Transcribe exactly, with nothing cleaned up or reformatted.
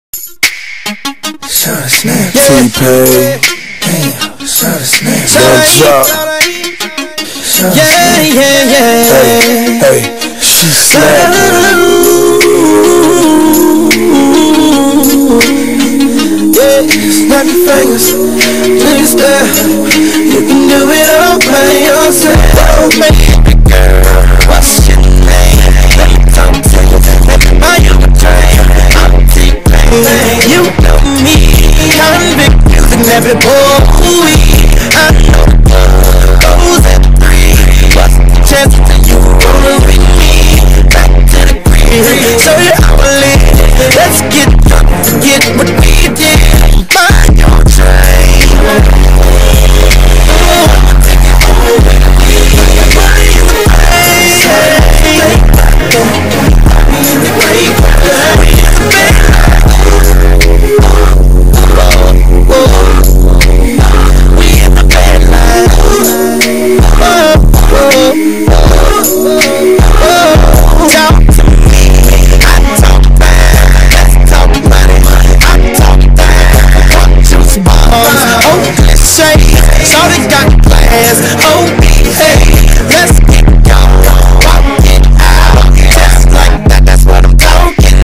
Shot a snap, T-Pain. Damn, shot a snap. That drop. Yeah, yeah, yeah. Hey, hey, she snapped. Yeah, snap your fingers, please step. You can do it all by yourself, baby girl. What's your name? Let me talk to you. Let me buy you a drink. I'm T-Pain. You know me. Convict music, never boy. I know those at three. What's the chance that you wanna bring me back to the crib? So you're hourly. Let's get drunk, get what we did. Buy your drink. I'ma take it home with me. Buy you a drink. We in the bad life. Talk to me. I talk back. Let's talk money. I talk back. Watch you spars. Oh, let's shake. Shawty got class. Oh,